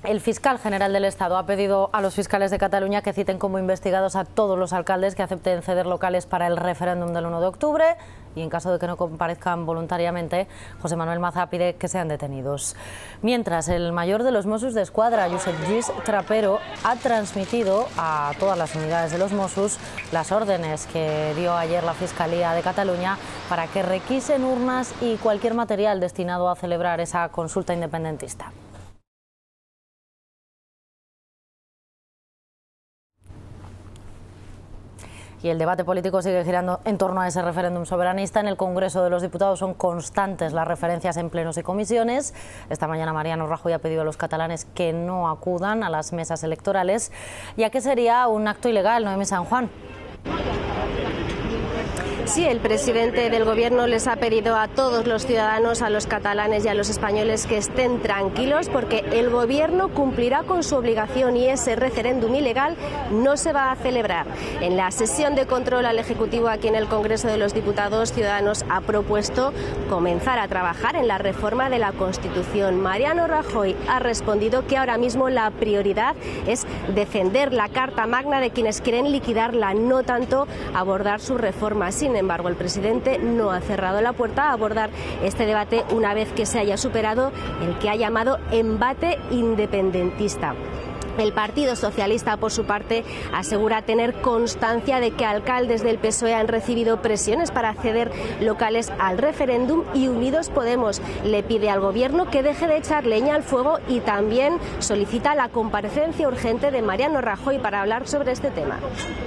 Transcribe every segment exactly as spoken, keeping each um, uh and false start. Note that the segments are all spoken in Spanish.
El fiscal general del Estado ha pedido a los fiscales de Cataluña que citen como investigados a todos los alcaldes que acepten ceder locales para el referéndum del uno de octubre y, en caso de que no comparezcan voluntariamente, José Manuel Maza pide que sean detenidos. Mientras, el mayor de los Mossos d'Esquadra, Josep Lluís Trapero, ha transmitido a todas las unidades de los Mossos las órdenes que dio ayer la Fiscalía de Cataluña para que requisen urnas y cualquier material destinado a celebrar esa consulta independentista. Y el debate político sigue girando en torno a ese referéndum soberanista. En el Congreso de los Diputados son constantes las referencias en plenos y comisiones. Esta mañana Mariano Rajoy ha pedido a los catalanes que no acudan a las mesas electorales, ya que sería un acto ilegal. Noemí San Juan. Sí, el presidente del Gobierno les ha pedido a todos los ciudadanos, a los catalanes y a los españoles que estén tranquilos porque el Gobierno cumplirá con su obligación y ese referéndum ilegal no se va a celebrar. En la sesión de control al Ejecutivo aquí en el Congreso de los Diputados, Ciudadanos ha propuesto comenzar a trabajar en la reforma de la Constitución. Mariano Rajoy ha respondido que ahora mismo la prioridad es defender la Carta Magna de quienes quieren liquidarla, no tanto abordar su reforma. Sin Sin embargo, el presidente no ha cerrado la puerta a abordar este debate una vez que se haya superado el que ha llamado embate independentista. El Partido Socialista, por su parte, asegura tener constancia de que alcaldes del P S O E han recibido presiones para ceder locales al referéndum y Unidos Podemos le pide al Gobierno que deje de echar leña al fuego y también solicita la comparecencia urgente de Mariano Rajoy para hablar sobre este tema.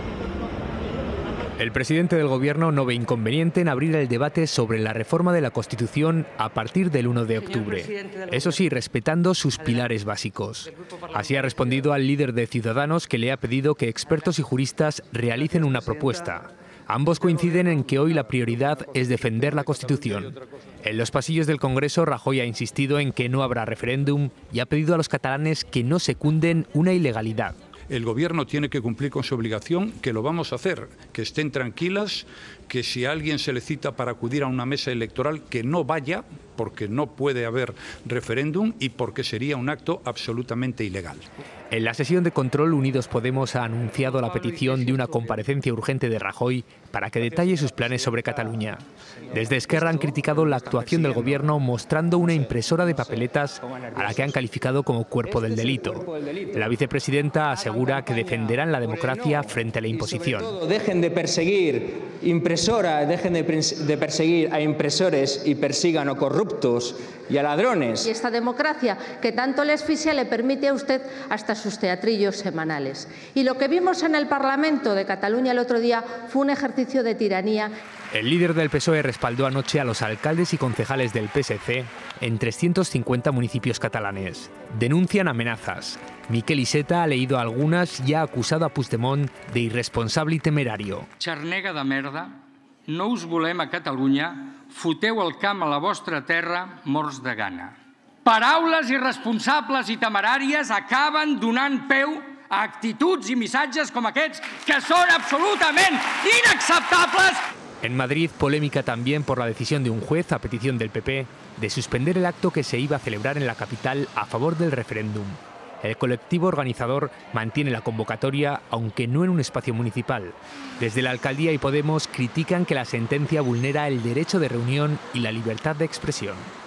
El presidente del Gobierno no ve inconveniente en abrir el debate sobre la reforma de la Constitución a partir del uno de octubre. Eso sí, respetando sus pilares básicos. Así ha respondido al líder de Ciudadanos, que le ha pedido que expertos y juristas realicen una propuesta. Ambos coinciden en que hoy la prioridad es defender la Constitución. En los pasillos del Congreso, Rajoy ha insistido en que no habrá referéndum y ha pedido a los catalanes que no secunden una ilegalidad. El Gobierno tiene que cumplir con su obligación, que lo vamos a hacer, que estén tranquilas, que si a alguien se le cita para acudir a una mesa electoral, que no vaya, porque no puede haber referéndum y porque sería un acto absolutamente ilegal. En la sesión de control, Unidos Podemos ha anunciado la petición de una comparecencia urgente de Rajoy para que detalle sus planes sobre Cataluña. Desde Esquerra han criticado la actuación del Gobierno mostrando una impresora de papeletas a la que han calificado como cuerpo del delito. La vicepresidenta asegura que defenderán la democracia frente a la imposición. Dejen de perseguir impresora, dejen de, de perseguir a impresores y persigan a corruptos y a ladrones. Y esta democracia que tanto le asfixia le permite a usted hasta sus teatrillos semanales. Y lo que vimos en el Parlamento de Cataluña el otro día fue un ejercicio de tiranía. El líder del P S O E respaldó anoche a los alcaldes y concejales del P S C en trescientos cincuenta municipios catalanes. Denuncian amenazas. Miquel Iceta ha leído algunas y ha acusado a Puigdemont de irresponsable y temerario. Xarnega de merda, no us volem a Catalunya, foteu el camp a la vostra terra, morts de gana. Paraules irresponsables i temeràries acaben donant peu a actituds i missatges com aquests que són absolutament inacceptables. En Madrid, polémica también por la decisión de un juez, a petición del P P, de suspender el acto que se iba a celebrar en la capital a favor del referéndum. El colectivo organizador mantiene la convocatoria, aunque no en un espacio municipal. Desde la alcaldía y Podemos critican que la sentencia vulnera el derecho de reunión y la libertad de expresión.